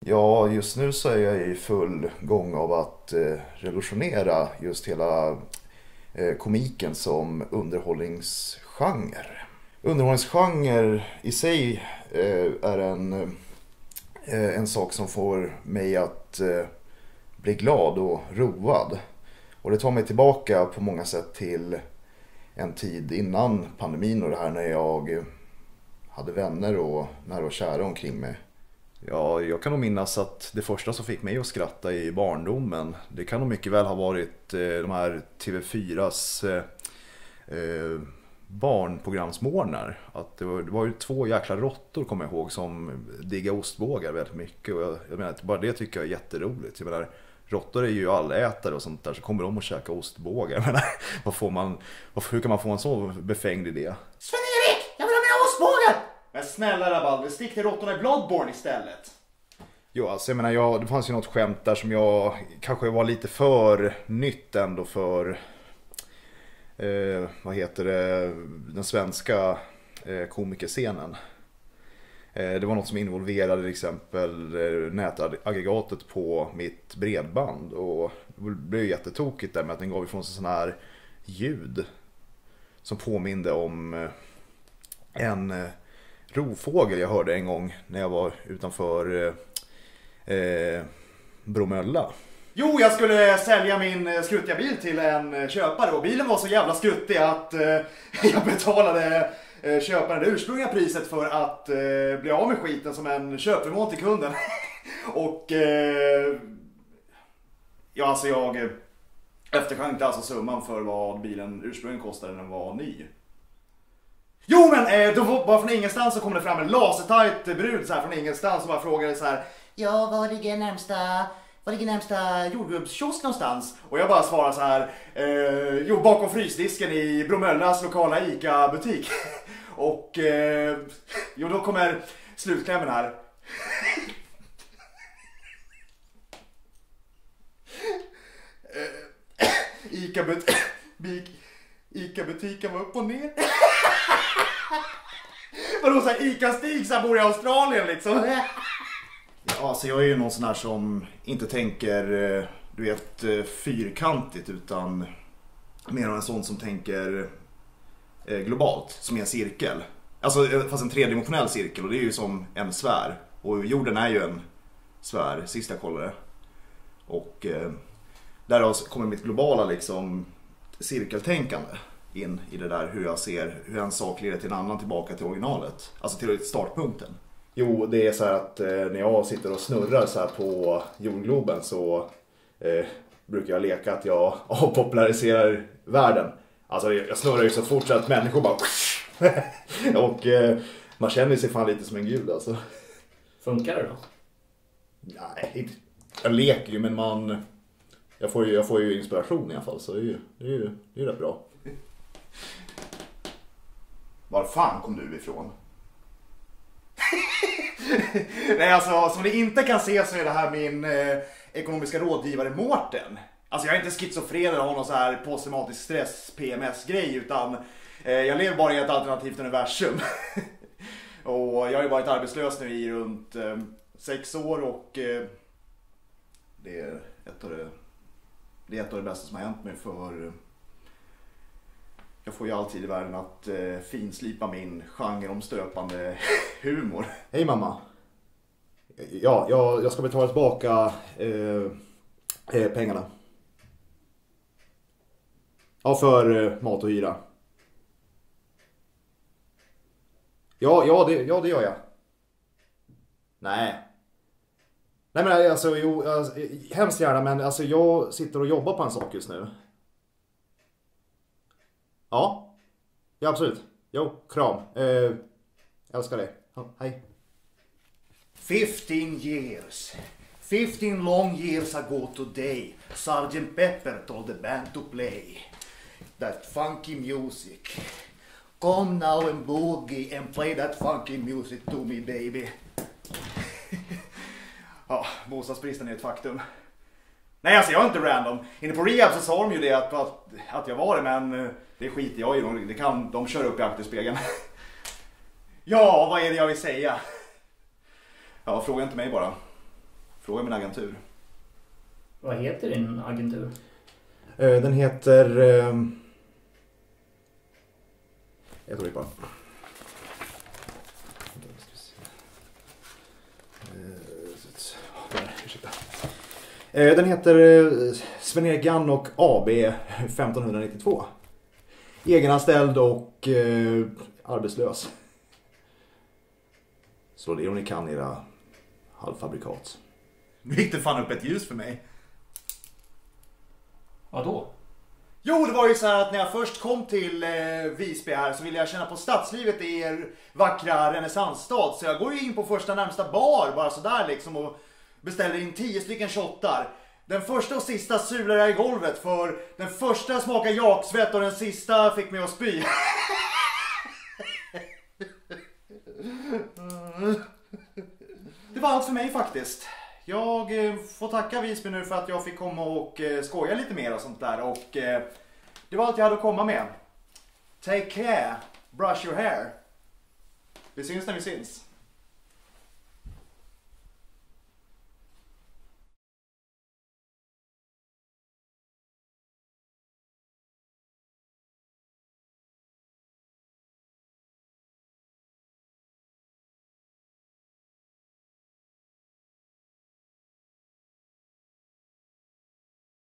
Ja, just nu så är jag i full gång av att revolutionera just hela komiken som underhållningsgenre. Underhållningsgenre i sig är en sak som får mig att bli glad och road. Och det tar mig tillbaka på många sätt till en tid innan pandemin och det här när jag hade vänner och nära och kära omkring mig. Ja, jag kan nog minnas att det första som fick mig att skratta i barndomen, det kan nog mycket väl ha varit de här TV4s barnprogramsmorgnar. Att det var ju 2 jäkla råttor, kommer jag ihåg, som digga ostbågar väldigt mycket. Och jag menar, bara det tycker jag är jätteroligt. Jag menar, råttor är ju allätare och sånt där, så kommer de att käka ostbågar. Jag menar, hur kan man få en så befängd idé? Sven-Erik, jag vill ha mina ostbågar! Men snälla Rabalder, stick till råttorna i Bloodborne istället. Jo, alltså jag menar, det fanns ju något skämt där som jag kanske var lite för nytt ändå för den svenska komikerscenen. Det var något som involverade till exempel nätaggregatet på mitt bredband, och det blev jättetokigt där med att den gav ifrån sig sån här ljud som påminde om en rovfågel jag hörde en gång när jag var utanför Bromölla. Jo, jag skulle sälja min skruttiga bil till en köpare och bilen var så jävla skruttig att jag betalade köparen det ursprungliga priset för att bli av med skiten som en köpförmån till kunden. Och ja, alltså jag efterskänkte alltså summan för vad bilen ursprungligen kostade när den var ny. Jo, men då bara från ingenstans så kom det fram en lasertajt brud så här från ingenstans och bara frågade så här: ja, var ligger närmsta jordgubbskiosk någonstans? Och jag bara svarar så här: jo, bakom frysdisken i Bromöllas lokala ICA-butik. Och jo, då kommer slutklämmen här. ICA-butiken var upp och ner. Vadå, så här ICA-Stig så bor i Australien liksom? Ja, alltså jag är ju någon sån här som inte tänker, du vet, fyrkantigt, utan mer en sån som tänker globalt, som är en cirkel. Alltså fast en tredimensionell cirkel, och det är ju som en sfär. Och jorden är ju en sfär, sist jag kollade. Och därav kommer mitt globala liksom cirkeltänkande in i det där, hur jag ser hur en sak leder till en annan tillbaka till originalet. Alltså till startpunkten. Jo, det är så här att när jag sitter och snurrar så här på jordgloben så brukar jag leka att jag avpopulariserar världen. Alltså jag snurrar ju så fort så att människor bara och man känner sig fan lite som en gud alltså. Funkar det då? Nej, jag leker ju, men jag får ju inspiration i alla fall, så det är ju rätt bra. Var fan kom du ifrån? Nej, alltså som ni inte kan se så är det här min ekonomiska rådgivare Mårten. Alltså jag är inte schizofren eller har någon så här posttraumatisk stress PMS-grej, utan jag lever bara i ett alternativt universum. Och jag har ju varit arbetslös nu i runt 6 år och det är ett av det bästa som har hänt mig, för jag får ju alltid i världen att finslipa min genreomstöpande humor. Hej mamma. Ja, jag ska betala tillbaka pengarna. Ja, för mat och hyra. Ja, det gör jag. Nej men alltså, hemskt gärna, men alltså jag sitter och jobbar på en sak just nu. Ja, absolut. Jo, kram. Älskar dig. Ja, hej. 15 long years ago today, Sgt. Pepper told the band to play that funky music. Come now and boogie and play that funky music to me, baby. Ja, bostadsbristen är ett faktum. Nej, alltså jag är inte random. Inne på rehab så sa de ju det att jag var det, men det skiter jag i. De kör upp i akterspegeln. Ja, vad är det jag vill säga? Ja, fråga inte mig bara. Fråga min agentur. Vad heter din agentur? Den heter... Jag tror det bara. Ursäkta. Den heter Sven-Erik Gann och AB 1592. Egenanställd och arbetslös. Så det är om ni kan era halvfabrikat. Nu gick det fan upp ett ljus för mig. Vadå? Jo, det var ju så här att när jag först kom till Visby här så ville jag känna på stadslivet i er vackra renässansstad. Så jag går ju in på första närmsta bar bara sådär liksom och beställer in 10 stycken shottar. Den första och sista sular jag i golvet för den första smakar jaksvett och den sista fick mig att spy. Det var allt för mig faktiskt. Jag får tacka Visby nu för att jag fick komma och skoja lite mer och sånt där. Och det var allt jag hade att komma med. Take care. Brush your hair. Vi syns när vi syns.